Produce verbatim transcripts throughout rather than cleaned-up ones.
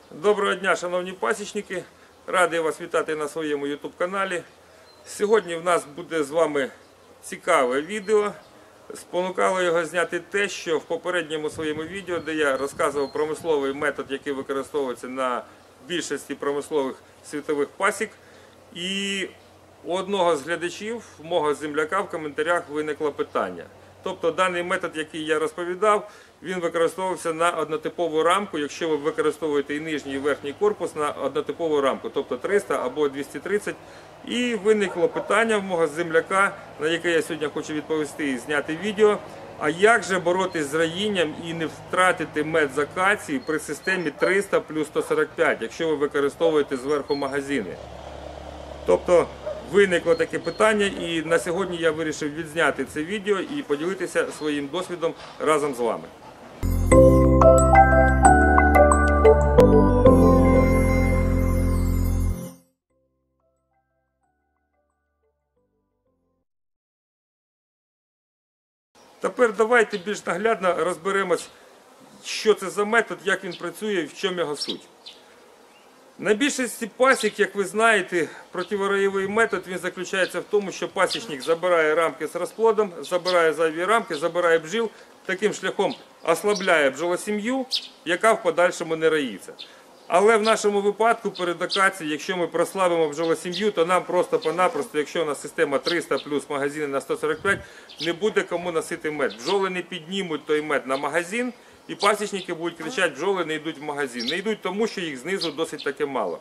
Доброго дня, шановні пасічники! Радий вас вітати на своєму ютуб каналі. Сьогодні в нас буде з вами цікаве відео. Спонукало його зняти те, що в попередньому своєму відео, де я розказував промисловий метод, який використовується на більшості промислових світових пасік. І у одного з глядачів, мого земляка, в коментарях виникло питання. Тобто даний метод, який я розповідав, він використовувався на однотипову рамку, якщо ви використовуєте і нижній, і верхній корпус на однотипову рамку, тобто триста або двісті тридцять. І виникло питання в мого земляка, на яке я сьогодні хочу відповісти і зняти відео. А як же боротись з раїнням і не втратити мед з акації при системі триста плюс сто сорок п'ять, якщо ви використовуєте зверху магазини? Тобто виникло таке питання, і на сьогодні я вирішив відзняти це відео і поділитися своїм досвідом разом з вами. Тепер давайте більш наглядно розберемось, що це за метод, як він працює і в чому його суть. На більшості пасік, як ви знаєте, противораєвий метод він заключається в тому, що пасічник забирає рамки з розплодом, забирає зайві рамки, забирає бджіл, таким шляхом ослабляє бджолосім'ю, яка в подальшому не раїться. Але в нашому випадку перед акацією, якщо ми прослабимо бджолосім'ю, то нам просто-понапросто, якщо у нас система триста плюс магазини на сто сорок п'ять, не буде кому носити мед. Бджоли не піднімуть той мед на магазин, і пасічники будуть кричати: бджоли не йдуть в магазин. Не йдуть тому, що їх знизу досить таки мало.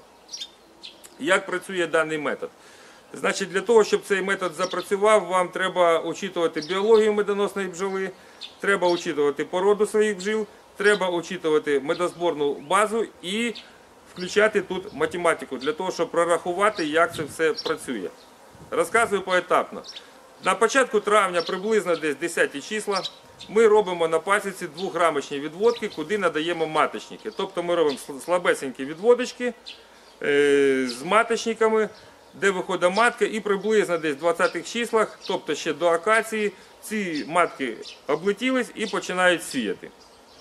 Як працює даний метод? Значить, для того, щоб цей метод запрацював, вам треба учитувати біологію медоносної бджоли, треба учитувати породу своїх бджіл, треба учитувати медозборну базу і включати тут математику, для того, щоб прорахувати, як це все працює. Розказую поетапно. На початку травня, приблизно десь десяті числа, ми робимо на пасіці двохрамочні відводки, куди надаємо маточники. Тобто ми робимо слабесенькі відводочки е, з маточниками, де виходить матка, і приблизно десь в двадцятих числах, тобто ще до акації, ці матки облетілись і починають сіяти.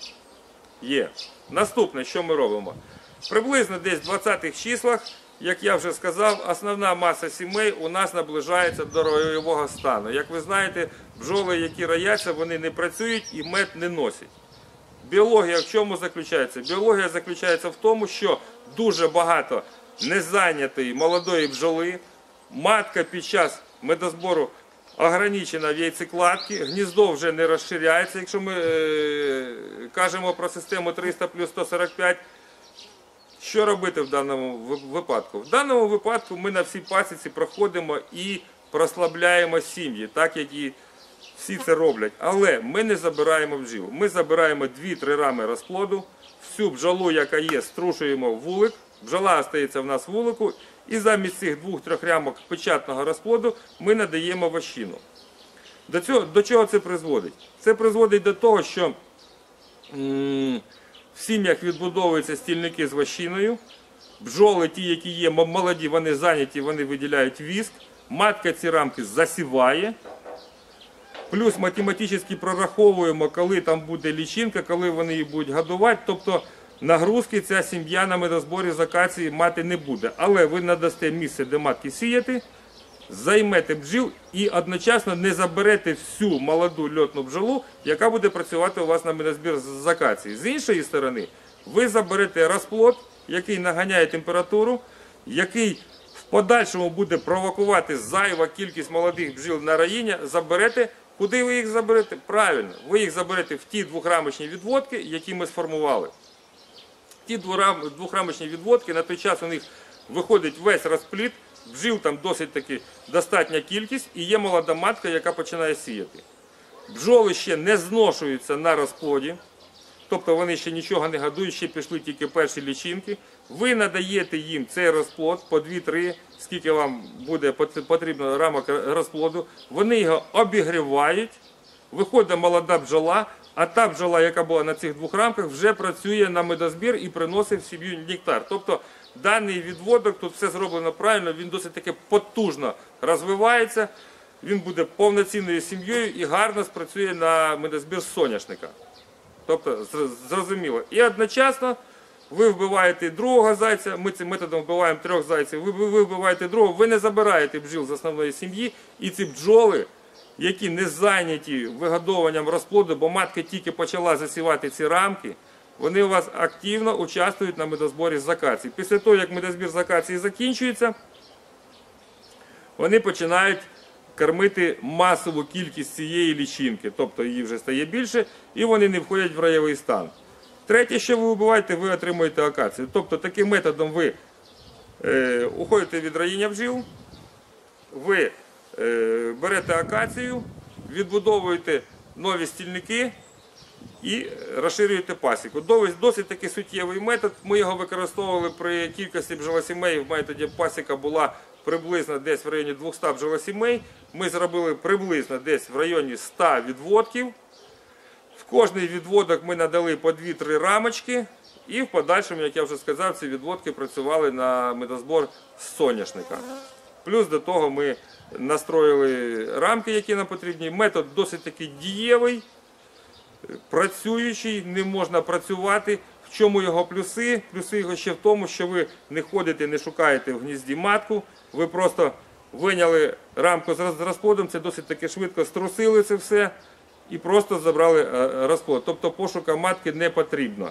Є. Наступне, що ми робимо? Приблизно десь в двадцятих числах, як я вже сказав, основна маса сімей у нас наближається до роєвого стану. Як ви знаєте, бджоли, які рояться, вони не працюють і мед не носять. Біологія в чому заключається? Біологія заключається в тому, що дуже багато незайнятої молодої бджоли, матка під час медозбору ограничена в яйцекладці, гніздо вже не розширяється, якщо ми е, кажемо про систему триста плюс сто сорок п'ять. Що робити в даному випадку? В даному випадку ми на всій пасіці проходимо і прослабляємо сім'ї, так як і всі це роблять. Але ми не забираємо бджіл. Ми забираємо дві-три рами розплоду, всю бджолу, яка є, струшуємо в вулик, бджола остається в нас в вулику, і замість цих двох-трьох рямок печатного розплоду ми надаємо вощину. До цього, до чого це призводить? Це призводить до того, що м в сім'ях відбудовуються стільники з вощиною, бджоли, ті, які є молоді, вони зайняті, вони виділяють віск, матка ці рамки засіває, плюс математично прораховуємо, коли там буде лічинка, коли вони її будуть годувати, тобто нагрузки ця сім'я на медозборі з акації мати не буде. Але ви надасте місце, де матки сіяти, займете бджіл і одночасно не заберете всю молоду льотну бджолу, яка буде працювати у вас на медозбір з акації. З іншої сторони, ви заберете розплод, який наганяє температуру, який в подальшому буде провокувати зайва кількість молодих бджіл на раїння, заберете. Куди ви їх заберете? Правильно, ви їх заберете в ті двохрамочні відводки, які ми сформували. Ті двохрамочні відводки, на той час у них виходить весь розплід, бджіл там досить таки достатня кількість, і є молода матка, яка починає сіяти. Бджоли ще не зношуються на розплоді, тобто вони ще нічого не годують, ще пішли тільки перші лічинки. Ви надаєте їм цей розплод по дві-три, скільки вам буде потрібно рамок розплоду, вони його обігрівають, виходить молода бджола, а та бджола, яка була на цих двох рамках, вже працює на медозбір і приносить в сім'ю нектар. Тобто даний відводок, тут все зроблено правильно, він досить таки потужно розвивається, він буде повноцінною сім'єю і гарно спрацює на медозбір соняшника. Тобто, зрозуміло. І одночасно ви вбиваєте другого зайця, ми цим методом вбиваємо трьох зайців, ви, ви вбиваєте другого, ви не забираєте бджіл з основної сім'ї, і ці бджоли, які не зайняті вигодовуванням розплоду, бо матка тільки почала засівати ці рамки, вони у вас активно участвують на медозборі з акації. Після того, як медозбір з акації закінчується, вони починають кормити масову кількість цієї лічинки, тобто її вже стає більше, і вони не входять в раєвий стан. Третє, що ви вбиваєте, ви отримуєте акацію. Тобто таким методом ви е, уходите від роїння бджіл, ви е, берете акацію, відбудовуєте нові стільники і розширюєте пасіку. Досить таки суттєвий метод. Ми його використовували при кількості бджолосімей. В методі пасіка була приблизно десь в районі двохсот бджолосімей. Ми зробили приблизно десь в районі ста відводків. В кожний відводок ми надали по дві-три рамочки. І в подальшому, як я вже сказав, ці відводки працювали на медозбор з соняшника. Плюс до того ми настроїли рамки, які нам потрібні. Метод досить таки дієвий, працюючий, не можна працювати. В чому його плюси? Плюси його ще в тому, що ви не ходите, не шукаєте в гнізді матку. Ви просто виняли рамку з розплодом, це досить таки швидко струсили це все і просто забрали розплод. Тобто пошука матки не потрібно.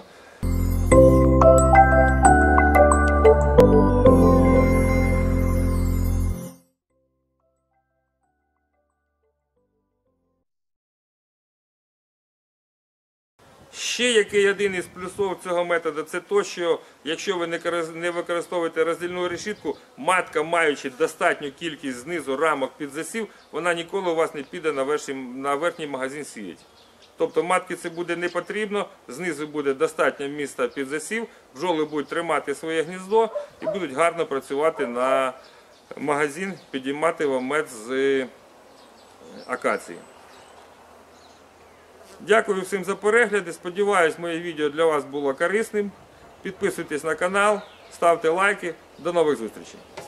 Ще який один із плюсів цього методу, це те, що якщо ви не використовуєте роздільну решітку, матка, маючи достатню кількість знизу рамок під засів, вона ніколи у вас не піде на верхній, на верхній магазин сіяти. Тобто матки це буде не потрібно, знизу буде достатньо місця під засів, бджоли будуть тримати своє гніздо і будуть гарно працювати на магазин, підіймати вам мед з акації. Дякую всім за перегляди. Сподіваюсь, моє відео для вас було корисним. Підписуйтесь на канал, ставте лайки. До нових зустрічей.